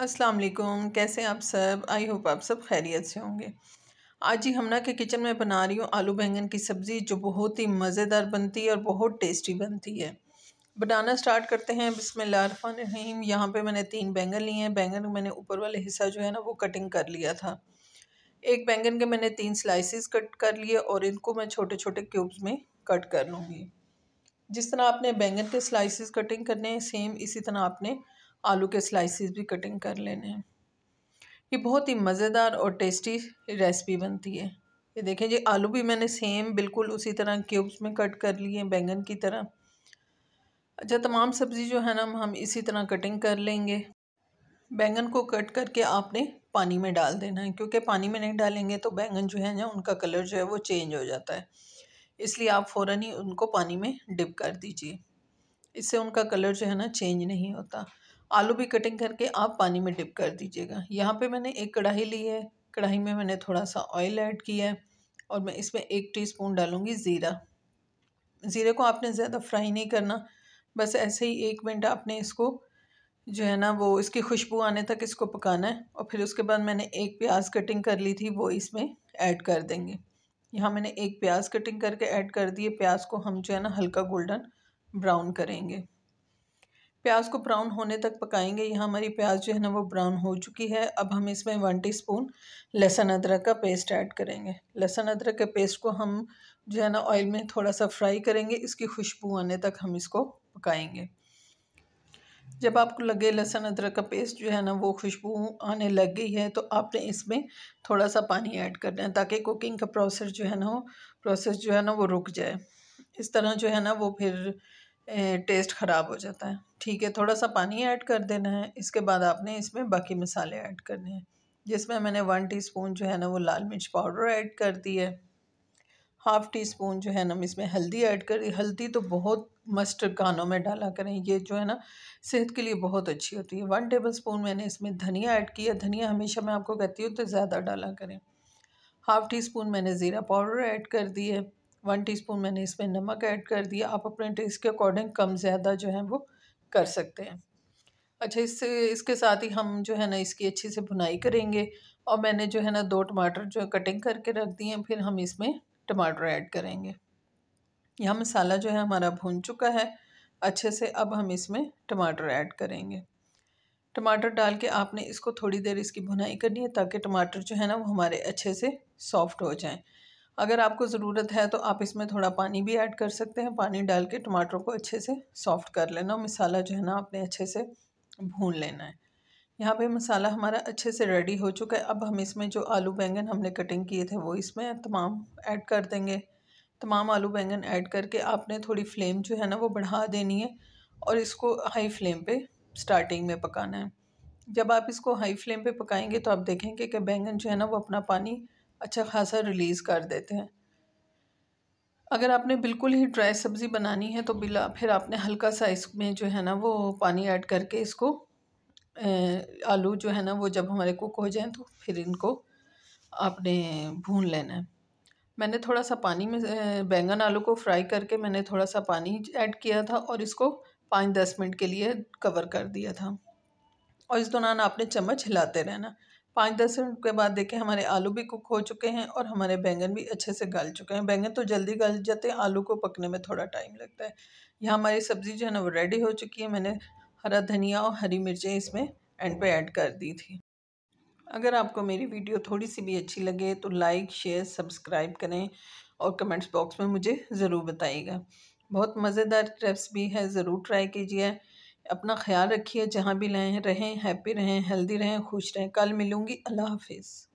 अस्सलाम वालेकुम। कैसे हैं आप सब? आई होप आप सब खैरियत से होंगे। आज ही हमना के किचन में बना रही हूँ आलू बैंगन की सब्ज़ी, जो बहुत ही मज़ेदार बनती है और बहुत टेस्टी बनती है। बनाना स्टार्ट करते हैं। बिस्मिल्लाहिर्रहमानिर्रहीम। यहाँ पे मैंने 3 बैंगन लिए हैं। बैंगन मैंने ऊपर वाले हिस्सा जो है ना वो कटिंग कर लिया था। एक बैंगन के मैंने 3 स्लाइसिस कट कर लिए और इनको मैं छोटे छोटे क्यूब्स में कट कर लूँगी। जिस तरह आपने बैंगन के स्लाइसिस कटिंग करने हैं, सेम इसी तरह आपने आलू के स्लाइसिस भी कटिंग कर लेने हैं। ये बहुत ही मज़ेदार और टेस्टी रेसिपी बनती है। ये देखें जी, आलू भी मैंने सेम बिल्कुल उसी तरह क्यूब्स में कट कर लिए बैंगन की तरह। अच्छा, तमाम सब्ज़ी जो है ना हम इसी तरह कटिंग कर लेंगे। बैंगन को कट करके आपने पानी में डाल देना है, क्योंकि पानी में नहीं डालेंगे तो बैंगन जो है ना उनका कलर जो है वो चेंज हो जाता है। इसलिए आप फ़ौरन ही उनको पानी में डिप कर दीजिए, इससे उनका कलर जो है ना चेंज नहीं होता। आलू भी कटिंग करके आप पानी में डिप कर दीजिएगा। यहाँ पे मैंने एक कढ़ाई ली है। कढ़ाई में मैंने थोड़ा सा ऑयल ऐड किया है और मैं इसमें 1 टीस्पून डालूँगी ज़ीरा। ज़ीरे को आपने ज़्यादा फ्राई नहीं करना, बस ऐसे ही 1 मिनट आपने इसको जो है ना वो इसकी खुशबू आने तक इसको पकाना है। और फिर उसके बाद मैंने एक प्याज कटिंग कर ली थी, वो इसमें ऐड कर देंगे। यहाँ मैंने एक प्याज कटिंग करके ऐड कर दिए। प्याज को हम जो है ना हल्का गोल्डन ब्राउन करेंगे। प्याज को ब्राउन होने तक पकाएंगे। यहाँ हमारी प्याज जो है ना वो ब्राउन हो चुकी है। अब हम इसमें 1 टीस्पून लहसुन अदरक का पेस्ट ऐड करेंगे। लहसुन अदरक के पेस्ट को हम जो है ना ऑयल में थोड़ा सा फ्राई करेंगे। इसकी खुशबू आने तक हम इसको पकाएंगे। जब आपको लगे लहसुन अदरक का पेस्ट जो है ना वो खुशबू आने लग गई है, तो आपने इसमें थोड़ा सा पानी ऐड करना है, ताकि कुकिंग का प्रोसेस जो है ना वो रुक जाए। इस तरह जो है ना वो फिर टेस्ट ख़राब हो जाता है। ठीक है, थोड़ा सा पानी ऐड कर देना है। इसके बाद आपने इसमें बाकी मसाले ऐड करने हैं, जिसमें मैंने 1 टीस्पून जो है ना वो लाल मिर्च पाउडर ऐड कर दी है। हाफ़ टी स्पून जो है ना हम इसमें हल्दी ऐड करें। हल्दी तो बहुत मस्ट खानों में डाला करें, ये जो है ना सेहत के लिए बहुत अच्छी होती है। 1 टेबल स्पून मैंने इसमें धनिया ऐड किया। धनिया हमेशा मैं आपको कहती हूँ तो ज़्यादा डाला करें। हाफ़ टी स्पून मैंने ज़ीरा पाउडर ऐड कर दी है। 1 टीस्पून मैंने इसमें नमक ऐड कर दिया। आप अपने टेस्ट के अकॉर्डिंग कम ज़्यादा जो है वो कर सकते हैं। अच्छा, इसके साथ ही हम जो है ना इसकी अच्छे से भुनाई करेंगे। और मैंने जो है ना 2 टमाटर जो कटिंग करके रख दिए हैं, फिर हम इसमें टमाटर ऐड करेंगे। यहाँ मसाला जो है हमारा भुन चुका है अच्छे से। अब हम इसमें टमाटर ऐड करेंगे। टमाटर डाल के आपने इसको थोड़ी देर इसकी भुनाई करनी है, ताकि टमाटर जो है ना वो हमारे अच्छे से सॉफ्ट हो जाएं। अगर आपको ज़रूरत है तो आप इसमें थोड़ा पानी भी ऐड कर सकते हैं। पानी डाल के टमाटर को अच्छे से सॉफ्ट कर लेना। और मसाला जो है ना आपने अच्छे से भून लेना है। यहाँ पे मसाला हमारा अच्छे से रेडी हो चुका है। अब हम इसमें जो आलू बैंगन हमने कटिंग किए थे वो इसमें तमाम ऐड कर देंगे। तमाम आलू बैंगन ऐड करके आपने थोड़ी फ्लेम जो है ना वो बढ़ा देनी है और इसको हाई फ्लेम पे स्टार्टिंग में पकाना है। जब आप इसको हाई फ्लेम पे पकाएंगे तो आप देखेंगे कि बैंगन जो है ना वो अपना पानी अच्छा खासा रिलीज़ कर देते हैं। अगर आपने बिल्कुल ही ड्राई सब्ज़ी बनानी है तो फिर आपने हल्का सा इसमें जो है ना वो पानी ऐड करके इसको आलू जो है ना वो जब हमारे कुक हो जाएं तो फिर इनको आपने भून लेना है। मैंने थोड़ा सा पानी में बैंगन आलू को फ्राई करके मैंने थोड़ा सा पानी ऐड किया था और इसको 5-10 मिनट के लिए कवर कर दिया था। और इस दौरान आपने चम्मच हिलाते रहना। 5-10 मिनट के बाद देखें हमारे आलू भी कुक हो चुके हैं और हमारे बैंगन भी अच्छे से गल चुके हैं। बैंगन तो जल्दी गल जाते हैं, आलू को पकने में थोड़ा टाइम लगता है। यहाँ हमारी सब्ज़ी जो है ना वो रेडी हो चुकी है। मैंने हरा धनिया और हरी मिर्चें इसमें एंड पे ऐड कर दी थी। अगर आपको मेरी वीडियो थोड़ी सी भी अच्छी लगे तो लाइक, शेयर, सब्सक्राइब करें और कमेंट्स बॉक्स में मुझे ज़रूर बताइएगा। बहुत मज़ेदार रेसिपी है, ज़रूर ट्राई कीजिए। अपना ख्याल रखिए, जहाँ भी रहें हैप्पी रहें, हेल्दी रहें, खुश रहें। कल मिलूँगी। अल्लाह हाफिज़।